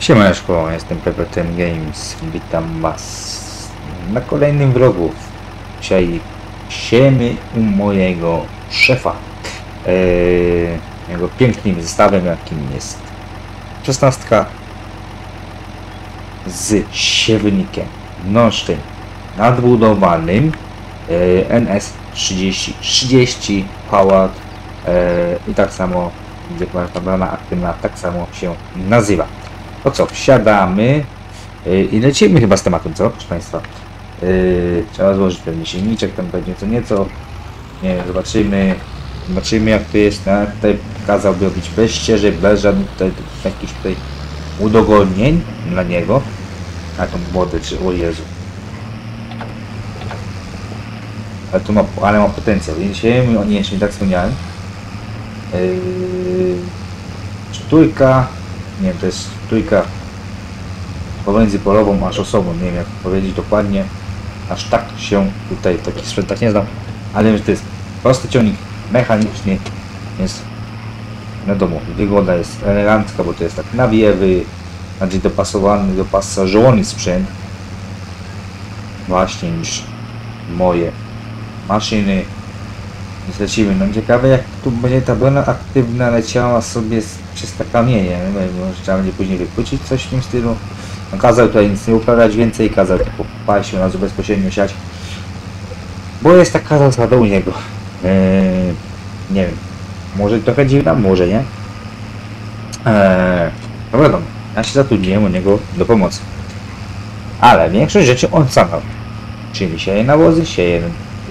Siemaneczko, jestem PPTM Games, witam was na kolejnym vlogu. Dzisiaj siemy u mojego szefa, jego pięknym zestawem, jakim jest 16 z siewnikiem noszczeń nadbudowanym NS3030 Power i tak samo, gdzie ta brana aktywna tak samo się nazywa. To co, wsiadamy i lecimy chyba z tematem, co, proszę Państwa? Trzeba złożyć pewnie silniczek, tam będzie co nieco. Nie wiem, zobaczymy jak to jest. Ja tutaj kazałby robić bez ścieżek, bez żadnych tutaj jakichś tutaj udogodnień dla niego. A tą wodę, czy o Jezu. Ale ma potencjał. Dzisiaj o niej jeszcze nie tak wspomniałem. Trójka. Nie wiem, to jest trójka pomiędzy polową a szosową, nie wiem jak powiedzieć dokładnie, aż tak się tutaj w takich sprzętach nie znam, ale wiem, że to jest prosty ciągnik mechaniczny, więc wiadomo, wygoda jest elegancka, bo to jest tak nawiewy, bardziej dopasowany, dopasażowany sprzęt właśnie niż moje maszyny. Więc lecimy. No ciekawe jak tu będzie ta brona aktywna leciała sobie przez te kamienie, może trzeba będzie później wypłycić coś w tym stylu. No, kazał tutaj nic nie uprawiać więcej, kazał tylko paść na bezpośrednio siać, bo jest taka zasada u niego. Nie wiem, może trochę dziwna, może nie. No wiadomo, ja się zatrudniłem u niego do pomocy, ale większość rzeczy on sam robi, czyli sieje nawozy, sieje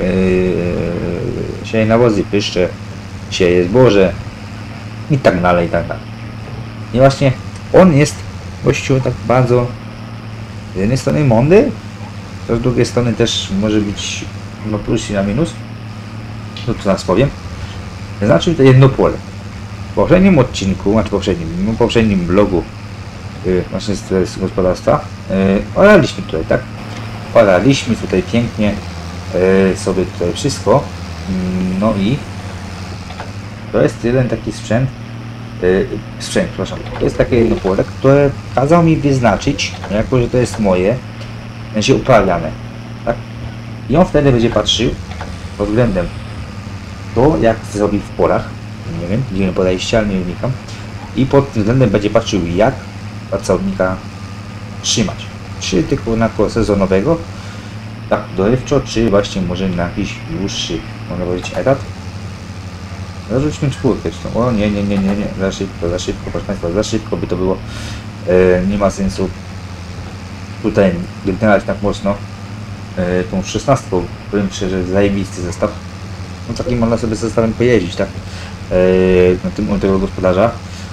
nawozy, pyszcze, sieje zboże i tak dalej, i tak dalej. I właśnie on jest gościu tak bardzo z jednej strony mądry, to z drugiej strony też może być no plus i na minus. No to zaraz powiem. Znaczy to jedno pole. W poprzednim odcinku, znaczy poprzednim vlogu właśnie z gospodarstwa oraliśmy tutaj, tak? Oraliśmy tutaj pięknie sobie tutaj wszystko. No i to jest jeden taki sprzęt, przepraszam, to jest takie jedno pole, które kazał mi wyznaczyć, jako że to jest moje, będzie uprawiane, tak? I on wtedy będzie patrzył pod względem to, jak zrobi w polach, nie wiem, gdzie nie podejścia, ale nie unikam, i pod tym względem będzie patrzył, jak pracownika trzymać, czy tylko na sezonowego, tak dorywczo, czy właśnie może na jakiś dłuższy, można powiedzieć, etat. Zarzućmy czwórkę. O nie, za szybko, proszę Państwa, za szybko by to było. Nie ma sensu tutaj gętnać tak mocno tą 16. Powiem szczerze, zajebisty zestaw. No takim można sobie zestawem pojeździć, tak? Na tym u tego gospodarza.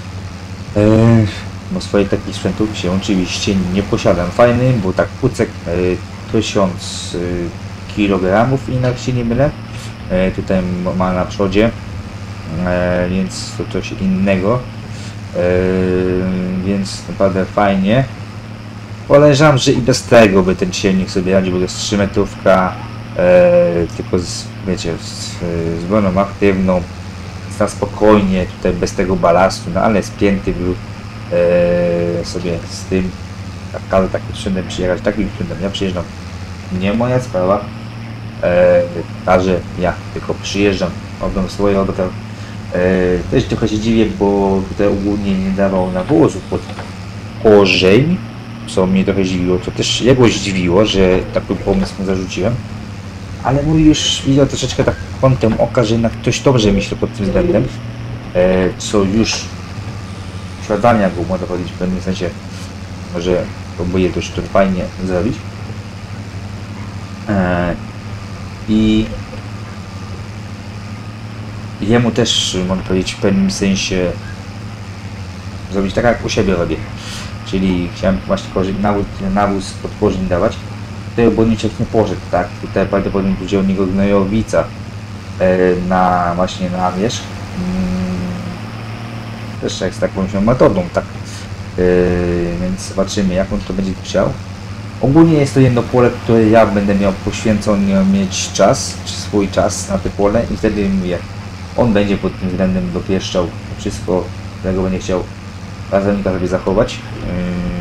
No swoich takich sprzętów się oczywiście nie posiadam. Fajny, bo tak kucek 1000 kg, inaczej się nie mylę. Tutaj ma na przodzie, więc to coś innego, więc naprawdę fajnie. Podejrzewam, że i bez tego by ten silnik sobie radził, bo to jest 3 metrówka, tylko wiecie, z broną aktywną, na spokojnie, tutaj bez tego balastu, no ale spięty był sobie z tym. Ale takim sprzętem przyjechać, takim sprzętem ja przyjeżdżam, nie moja sprawa, że ja tylko przyjeżdżam, robię swoje roboty. Też trochę się dziwię, bo tutaj ogólnie nie dawał nawozów pod korzeń, co mnie trochę zdziwiło, co też jego zdziwiło, że taki pomysł mu zarzuciłem, ale mój już widział troszeczkę tak kątem oka, że jednak ktoś dobrze myśli pod tym względem, co już posiadania go, można powiedzieć w pewnym sensie, że próbuję to fajnie zrobić. I jemu też, można powiedzieć, w pewnym sensie zrobić tak jak u siebie robię. Czyli chciałem właśnie nawóz pod korzeń dawać. Tutaj obodniczek nie poszedł, tak? Tutaj prawdopodobnie będzie od niego gnojowica na właśnie na wierzch. Też jak z taką metodą, tak? Więc zobaczymy jak on to będzie chciał. Ogólnie jest to jedno pole, które ja będę miał poświęcony mieć czas, czy swój czas na to pole i wtedy mówię, on będzie pod tym względem dopieszczał wszystko, którego będzie chciał pracownika sobie zachować.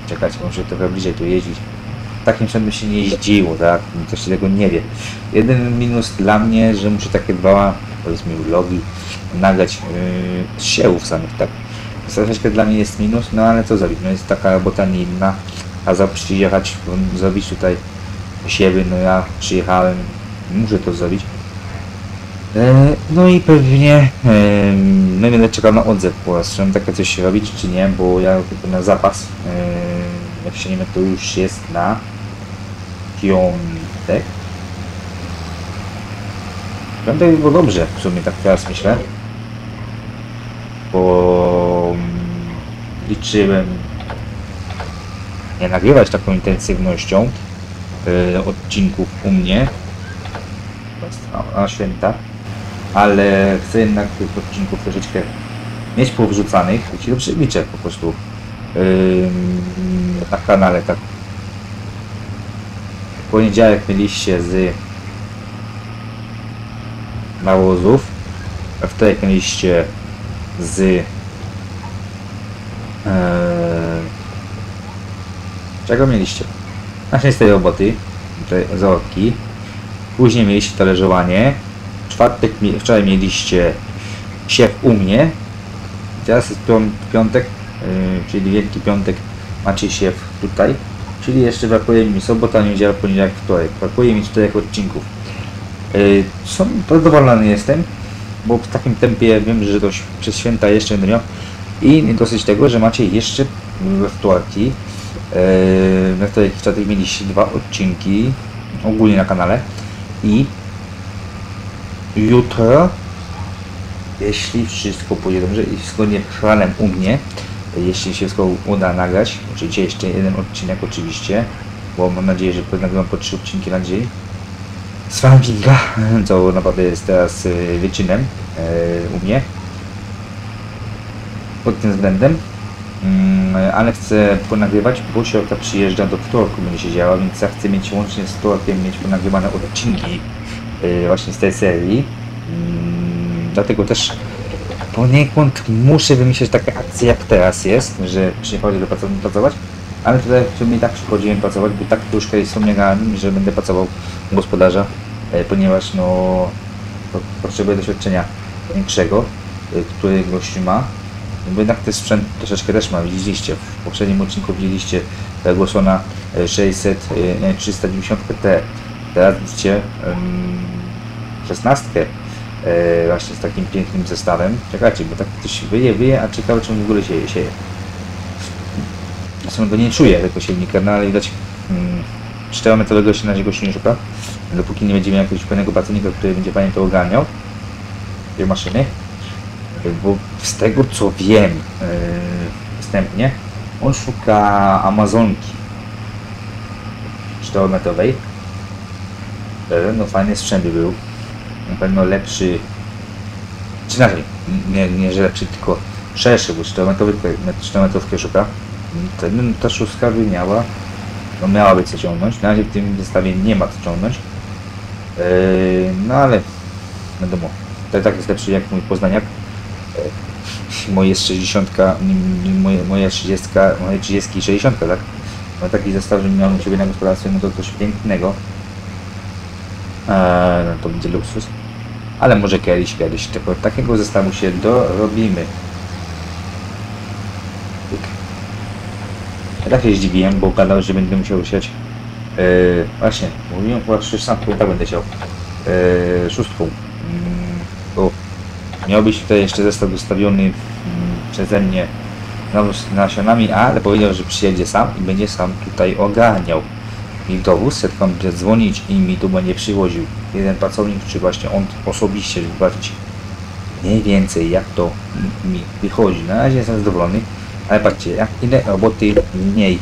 Czekajcie, muszę trochę bliżej tu jeździć. Takim sprzętem się nie jeździło, tak? Ktoś się tego nie wie. Jeden minus dla mnie, że muszę takie dwa, powiedzmy, vlogi nagrać z siewów samych, tak? Troszeczkę dla mnie jest minus, no ale co zrobić? No jest taka robota nie inna, a za przyjechać, zrobić tutaj siewy, no ja przyjechałem, muszę to zrobić. No i pewnie no będę czekał na odzew po raz, czy takie coś robić, czy nie, bo ja tylko na zapas, jak się nie wiem, to już jest na piątek. Piątek by było dobrze, w sumie tak teraz myślę, bo liczyłem nie nagrywać taką intensywnością odcinków u mnie na święta, ale chcę jednak tych odcinków troszeczkę mieć powrzucanych, jeśli to przyliczę po prostu na kanale, tak. W poniedziałek mieliście z nawozów, a wtorek mieliście z czego mieliście? Właśnie z tej roboty, tej zarodki. Później mieliście talerzowanie. Wczoraj mieliście siew u mnie. Teraz jest piątek, czyli Wielki Piątek, macie siew tutaj. Czyli jeszcze brakuje mi sobota, niedziela, poniedziałek, wtorek. Brakuje mi 4 odcinków. Zadowolony jestem, bo w takim tempie wiem, że to przez święta jeszcze będę miał. I dosyć tego, że macie jeszcze we wtorki. We wtorek mieliście 2 odcinki ogólnie na kanale. I jutro, jeśli wszystko pójdzie dobrze i zgodnie z planem u mnie, jeśli się wszystko uda nagrać, oczywiście jeszcze jeden odcinek oczywiście, bo mam nadzieję, że nagrywam po 3 odcinki na dzień z farminga, co naprawdę jest teraz wyczynem u mnie pod tym względem, ale chcę ponagrywać, bo Siorka przyjeżdża do wtorku, będzie się działa, więc ja chcę mieć łącznie z wtorkiem mieć ponagrywane odcinki właśnie z tej serii. Dlatego też poniekąd muszę wymyśleć takie akcje jak teraz jest, że przychodzę do pracować, ale tutaj w sumie tak przychodziłem pracować, bo tak troszkę wspomniałem, że będę pracował u gospodarza, ponieważ no potrzebuję doświadczenia większego, który gościu ma. Bo jednak ten sprzęt troszeczkę też ma, widzieliście, w poprzednim odcinku widzieliście Gosona 390T, teraz widzicie 16 właśnie z takim pięknym zestawem. Czekajcie, bo tak ktoś wyje, a ciekawe czy on w ogóle sieje. Ja go nie czuję tego silnika, no ale widać 4-metrowego się na niego się nie szuka, dopóki nie będziemy jakiegoś pewnego pracownika, który będzie fajnie to ogarniał, tej maszyny. Bo z tego co wiem wstępnie, on szuka Amazonki 4-metrowej. No fajny sprzęt by był, na pewno lepszy, czy inaczej, nie że lepszy, tylko szerszy, bo 4-metrówkę szuka. Ta szóstka by miałaby co ciągnąć, na razie w tym zestawie nie ma co ciągnąć, no ale wiadomo, to tak jest lepszy jak mój Poznaniak. Moje jest 60, moje 30 i 60, tak? No taki zestaw, że miałem u siebie na gospodarstwie, no to coś pięknego. No to będzie luksus. Ale może kiedyś takiego zestawu się dorobimy. Ja tak się zdziwiłem, bo gadał, że będę musiał siać. Właśnie, mówiłem chyba 16, tak będę siał. 6. Bo miał być tutaj jeszcze zestaw dostawiony przeze mnie z nasionami, ale powiedział, że przyjedzie sam i będzie sam tutaj ogarniał mi dowóz, setką będzie dzwonić i mi tu będzie przywoził jeden pracownik, czy właśnie on osobiście zobaczyć mniej więcej jak to mi wychodzi. Na razie jestem zadowolony, ale patrzcie, jak ile roboty mniej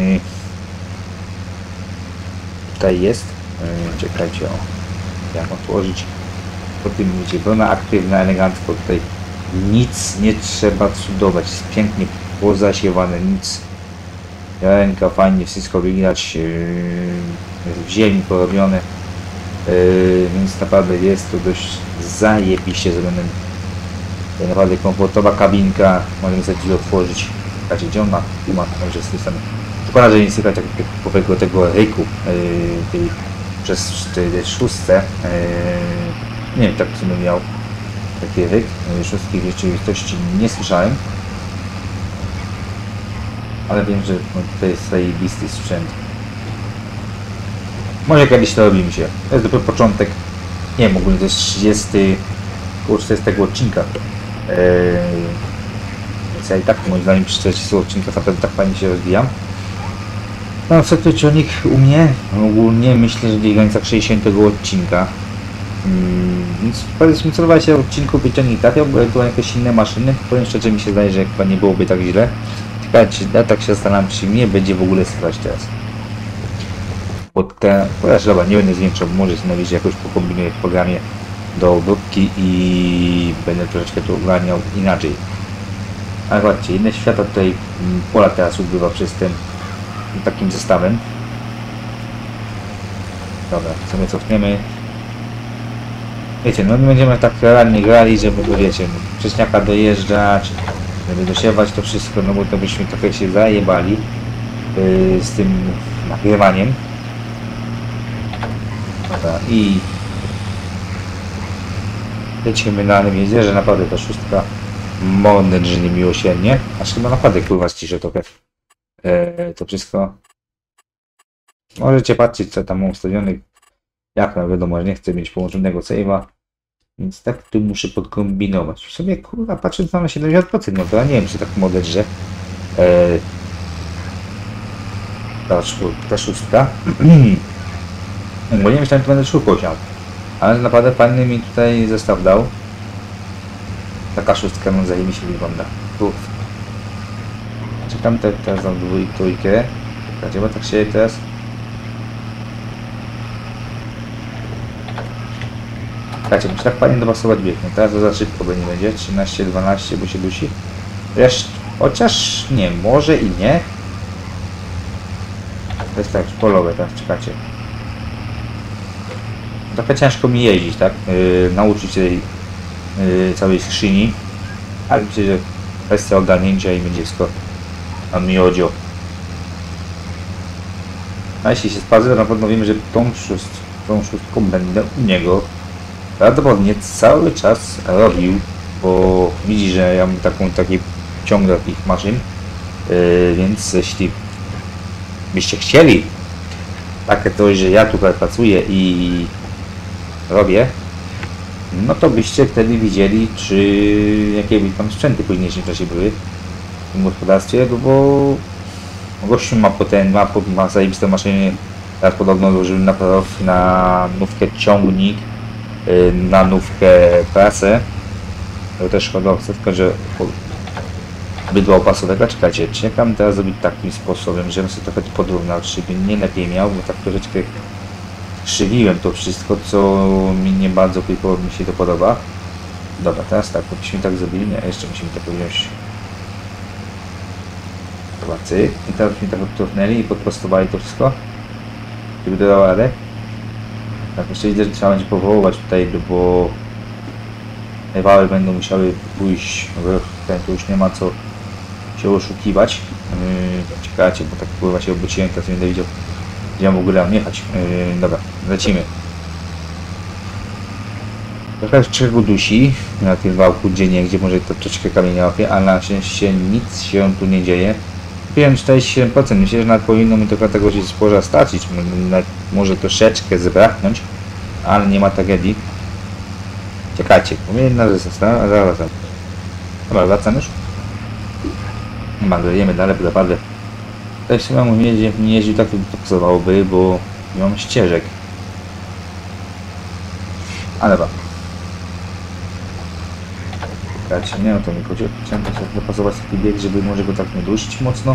tutaj jest. Czekajcie, jak otworzyć. Po tym widzicie, pełna aktywna, elegancko, tutaj nic nie trzeba cudować, jest pięknie pozasiewane, nic, ręka fajnie, wszystko widać, w ziemi porobione, więc naprawdę jest to dość zajebiście zrobione, naprawdę komfortowa kabinka, możemy sobie otworzyć, zobaczcie, gdzie on ma, tu ma, może z tej strony, Szkoda, że nie słychać takiego tego ryku przez tej szóstce. Nie wiem, tak w sumie miał taki ryk. Szóstki w rzeczywistości nie słyszałem. Ale wiem, że no, to jest zajebisty sprzęt. Może kiedyś to robimy się. To jest dopiero początek. Nie wiem, ogólnie to jest 30 odcinka. Więc ja i tak moim zdaniem przy 40 odcinkach naprawdę tak fajnie się rozwijam. No co ciągnik u mnie? Ogólnie myślę, że do końca 60 odcinka. Więc powiedzmy co 20 odcinków by ciągnik trafiał, bo tu jakieś inne maszyny. Powiem szczerze, mi się zdaje, że chyba nie byłoby tak źle. Ciekawe, ja tak się zastanawiam, czy mnie będzie w ogóle słychać teraz. Bo dobra, nie będę zwiększał, może sobie najwyżej jakoś pokombinuję w programie do obróbki i będę troszeczkę to ogarniał inaczej. Ale zobaczcie, inne świata tutaj pola teraz ubywa przez ten takim zestawem. Dobra, sobie cofniemy. Wiecie, no my będziemy tak realnie grali, żeby, wiecie, wcześniaka dojeżdżać, żeby dosiewać to wszystko, no bo to byśmy trochę się zajebali z tym nagrywaniem. Dobra, i lecimy na jeździe, że naprawdę ta szóstka mądrze niemiłosiernie, aż chyba naprawdę kurwa ściszę trochę to wszystko. Możecie patrzeć co tam mam ustawionych, jak no wiadomo, że nie chcę mieć połączonego save'a, więc tak tu muszę podkombinować. W sumie kurwa patrząc na 70%, no to ja nie wiem czy tak model, że ta szóstka bo nie myślałem, że będę szło poziom, ale naprawdę fajny mi tutaj zestaw dał. Taka szóstka no zajebiście się wygląda. Czekam teraz na trójkę. Czekajcie, bo tak się teraz. Czekajcie, muszę tak fajnie dopasować bieg. No teraz to za szybko by nie będzie. 13-12, bo się dusi. Chociaż nie, może i nie. To jest tak, polowe teraz, czekajcie. Trochę ciężko mi jeździć, tak? Nauczyć się tej całej skrzyni. Ale myślę, że kwestia ogarnięcia i będzie wszystko na miodzio. A jeśli się sprawdzę, to na pewno wiemy, że tą szóstką będę u niego prawdopodobnie cały czas robił, bo widzi, że ja mam taki ciąg takich maszyn, więc jeśli byście chcieli takie coś, że ja tutaj pracuję i robię, no to byście wtedy widzieli, czy jakie by tam sprzęty w późniejszym czasie były w tym gospodarstwie, bo gościu ma zajebiste maszyny. Teraz podobno złożyłem na nówkę ciągnik, na nówkę prasę, to też hodowcę, tylko że bydła opasowego. Czekajcie, czekam teraz zrobić takim sposobem, żebym sobie trochę podrównał, czy by nie lepiej miał, bo tak troszeczkę krzywiłem to wszystko, co mi nie bardzo mi się to podoba. Dobra, teraz tak, byśmy tak zrobili, nie, jeszcze musimy tak wziąć. Cyk. I teraz byśmy tak odtrącnęli i podprostowali to wszystko, żeby dało radę. Tak, jeszcze widzę, że trzeba będzie powoływać tutaj, bo wały będą musiały pójść, ten tu już nie ma co się oszukiwać. Czekajcie, bo tak pływa się obróciłem, teraz nie będę widział, gdzie ja w ogóle mam jechać. Dobra, lecimy. Trochę czego dusi na tym wałku, gdzie może to troszeczkę kamienia łapie, ale na szczęście nic się tu nie dzieje. Wiem, 47%, myślę, że nawet powinno mi tylko tego się spoża starczyć, może troszeczkę zbraknąć, ale nie ma tragedii. Czekajcie, powinna zaraz. Dobra, wracam już. Jemy dalej, bo naprawdę. Tutaj w sumie nie jeździł tak, jak to pasowałoby, bo nie mam ścieżek. Ale dobra. Czekajcie, nie o to mi chodziło. Chciałem tak dopasować taki bieg, żeby może go tak nie dusić mocno.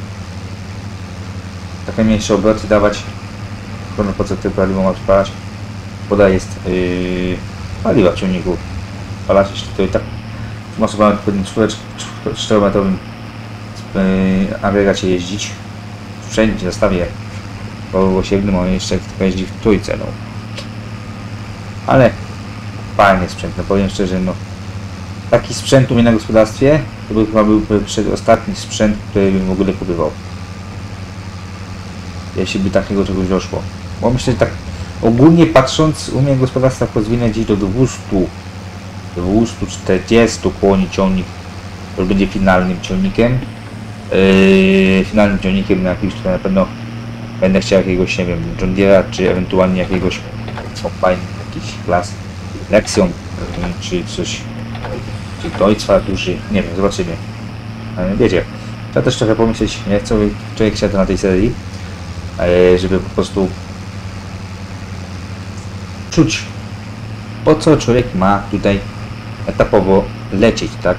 Takie mniejsze obroty dawać. Po co ty paliwo ma przypalać? Woda jest paliwa w ciągniku. Palać jeszcze to i tak mocowałem po tym 4-metrowym agregacie jeździć. Wszędzie zostawię po osiedlu, on jeszcze jeździ w trójce, no. Ale fajny sprzęt, no powiem szczerze, no. Taki sprzęt u mnie na gospodarstwie to by chyba był przedostatni sprzęt, który bym w ogóle kupował. jeśli by takiego czegoś doszło. Bo myślę, że tak ogólnie patrząc, u mnie gospodarstwa rozwinę gdzieś do 240 koni ciągnik, to będzie finalnym ciągnikiem. Finalnym ciągnikiem na jakimś, to na pewno będę chciał jakiegoś, nie wiem, John Deere'a, czy ewentualnie jakiegoś kombajn, jakiś klas Lexion, czy coś, czy Deutscha duży, nie wiem, zobaczymy. Ale wiecie, trzeba też trochę pomyśleć, co człowiek chciał na tej serii, żeby po prostu czuć, po co człowiek ma tutaj etapowo lecieć, tak?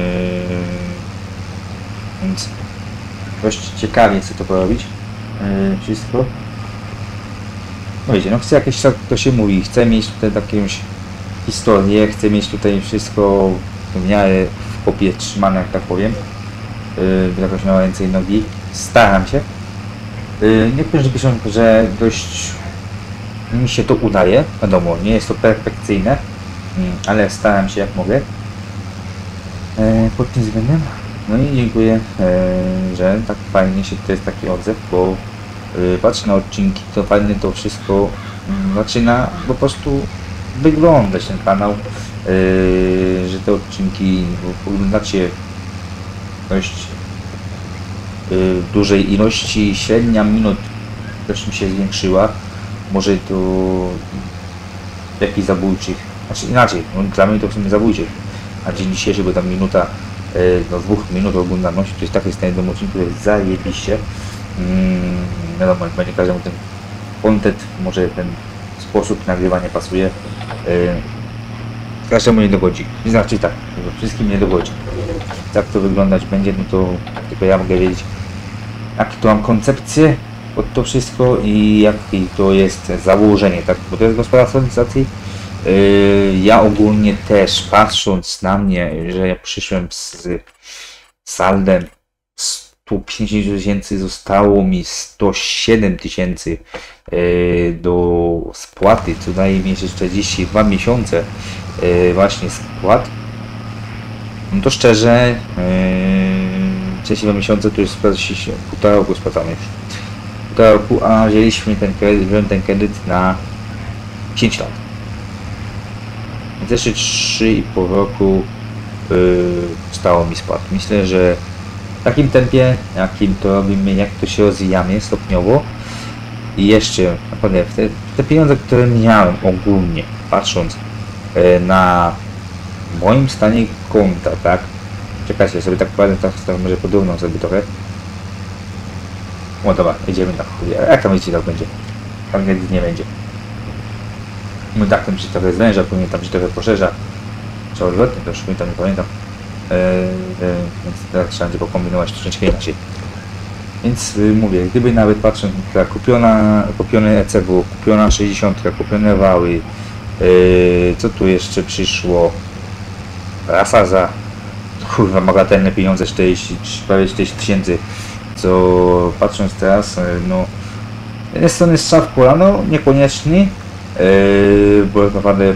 Więc dość ciekawie chcę to porobić. Wszystko. No wiecie, no chcę jakieś, to się mówi, chcę mieć tutaj jakąś historię, chcę mieć tutaj wszystko w miarę w kopie trzymane, jak tak powiem. Jakoś na ręce i nogi. Staram się. Niektórzy piszą, że dość mi się to udaje. Wiadomo, nie jest to perfekcyjne, ale staram się jak mogę. Pod tym względem. No i dziękuję, że tak fajnie się to jest taki odzew, bo patrzę na odcinki, to fajnie to wszystko zaczyna po prostu wyglądać ten kanał, że te odcinki oglądacie dość dużej ilości, średnia minut też mi się zwiększyła, może to jakichś zabójczych, znaczy inaczej, no, dla mnie to w sumie zabójczych, a dzień dzisiejszy, bo tam minuta do 2 minut oglądalności, to jest tak jest na jednym odcinku, to jest zajebiście. Wiadomo, będzie każdemu ten content, może ten sposób nagrywania pasuje. Każdemu nie dogodzi. Znaczy tak, wszystkim nie dogodzi. Jak to wyglądać będzie, no to tylko ja mogę wiedzieć, jakie to mam koncepcję pod to wszystko i jakie to jest założenie, tak? Bo to jest gospodarstwo organizacji. Ja ogólnie też, patrząc na mnie, że ja przyszłem z saldem 150 000, zostało mi 107 000 do spłaty, co daje mi jeszcze 42 miesiące właśnie spłat. No to szczerze, 42 miesiące to jest półtora roku spłacamy już. Półtora roku, a wzięliśmy wziąłem ten kredyt na 5 lat. Więc jeszcze 3,5 roku stało mi spłat. Myślę, że w takim tempie, jakim to robimy, jak to się rozwijamy stopniowo i jeszcze naprawdę te pieniądze, które miałem ogólnie, patrząc na moim stanie konta, tak? Czekajcie, sobie tak powiem, tak może porównam sobie trochę. O dobra, idziemy tak. Jak tam idzie, tak będzie. Tam nie będzie. No tak, tam się trochę zwęża, pamiętam, że trochę poszerza. Czy odwrotnie, to już pamiętam, nie pamiętam. Więc teraz trzeba będzie pokombinować troszeczkę inaczej. Więc mówię, gdyby nawet patrząc na kupione ECW, kupiona 60, kupione wały, co tu jeszcze przyszło, rasa za kurwa bagatelne pieniądze, 40, prawie 40 000, co patrząc teraz, no z jednej strony strzał w kolano, niekoniecznie, bo naprawdę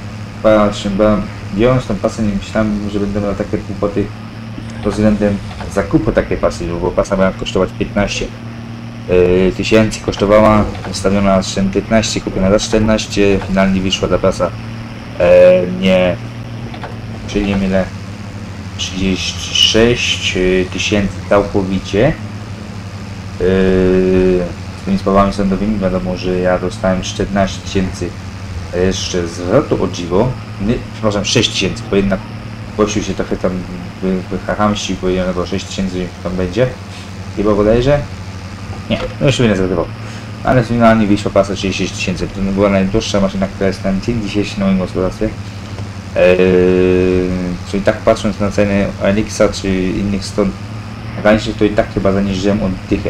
biorąc tą pasę, nie myślałem, że będę miał takie kłopoty pod względem zakupu takiej pasy, bo pasa miała kosztować 15 000, kosztowała, wystawiona 15, kupiona za 14, finalnie wyszła ta pasa nie, czyli nie mylę, 36 000 całkowicie. Z tymi sprawami sądowymi wiadomo, że ja dostałem 14 000 jeszcze zwrotu od dziwo, przepraszam 6 000, bo jednak gościu się trochę tam wychachamści, bo jednego 6 000 tam będzie, chyba bodajże, nie, no już nie zgadywał, ale finalnie wyszła pasa 36 000, to była najdłuższa maszyna, która jest na dzień dzisiejszy na moim gospodarstwie. Czyli tak patrząc na ceny Elixa czy innych stron granicznych, to i tak chyba zaniżyłem od dychę,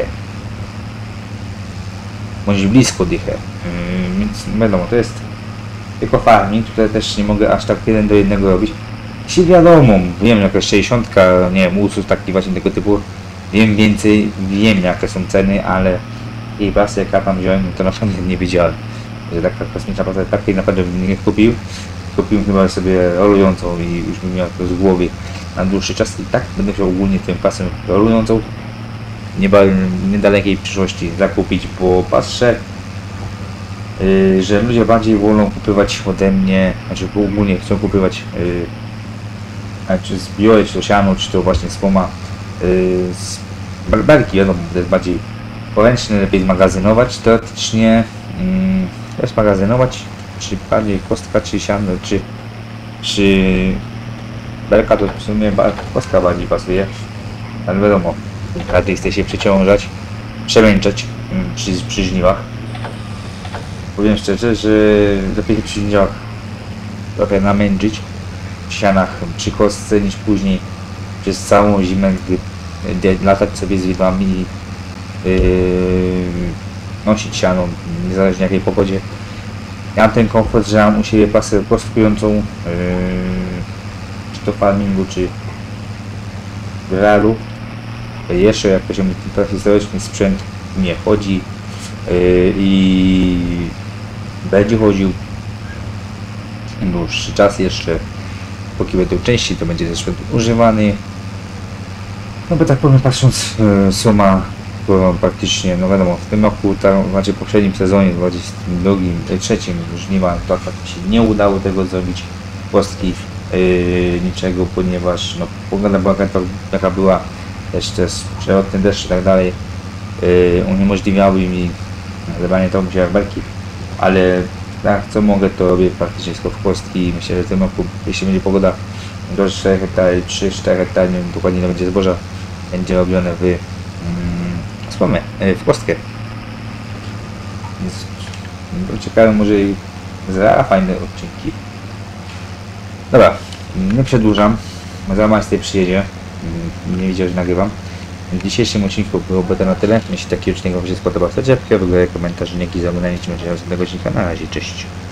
bądź blisko dychę, więc wiadomo, to jest tylko farming, tutaj też nie mogę aż tak 1 do 1 robić. Jeśli wiadomo, wiem jakaś 60, nie wiem, usług taki właśnie tego typu, wiem więcej, wiem jakie są ceny, ale jej pasy jak ja tam wziąłem, to naprawdę nie wiedziałem, że taka kosmiczna pasa takiej naprawdę bym nie kupił. Kupiłem chyba sobie rolującą i już bym miał to z głowy na dłuższy czas i tak będę chciał ogólnie tym pasem rolującą niedalekiej przyszłości zakupić, bo patrzę, że ludzie bardziej wolą kupywać ode mnie, znaczy ogólnie chcą kupywać czy zbiory, czy to siano, czy to właśnie słoma z belki, wiadomo, to jest bardziej poręczne, lepiej zmagazynować, teoretycznie zmagazynować, czy bardziej kostka, czy siano, czy belka, to w sumie kostka bardziej pasuje, ale wiadomo, każdy chce się przeciążać, przemęczać przy żniwach. Powiem szczerze, że lepiej się przy żniwach trochę namęczyć w sianach przy kostce niż później przez całą zimę latać sobie z widłami i nosić siano, niezależnie jakiej pogodzie. Ja mam ten komfort, że mam u siebie pasę kostkującą, czy to farmingu, czy w realu. Jeszcze jak poziom historyczny sprzęt nie chodzi i będzie chodził dłuższy czas jeszcze, póki będą części, to będzie ten sprzęt używany. No bo tak powiem, patrząc suma, bo praktycznie, no wiadomo, w tym roku, znaczy w poprzednim sezonie, 22, trzecim już nie ma, to tak się nie udało tego zrobić, kostki niczego, ponieważ no, pogoda była jaka była, jeszcze przelotny deszcz i tak dalej, uniemożliwiały mi zlewanie to jak belki, ale tak co mogę, to robię praktycznie wszystko w kostki i myślę, że w tym roku, jeśli będzie pogoda do 4 hektarów, 3-4 hektary, dokładnie nie będzie zboża, będzie robione w słomę, w kostkę. Więc czekają może i za fajne odcinki. Dobra, nie przedłużam, za majster przyjedzie, nie widział, że nagrywam. W dzisiejszym odcinku byłoby to na tyle. Jeśli taki odcinek Wam się spodobał, to łapkę w górę, komentarz, dzięki za oglądanie, czy będzie następnego odcinka. Na razie, cześć.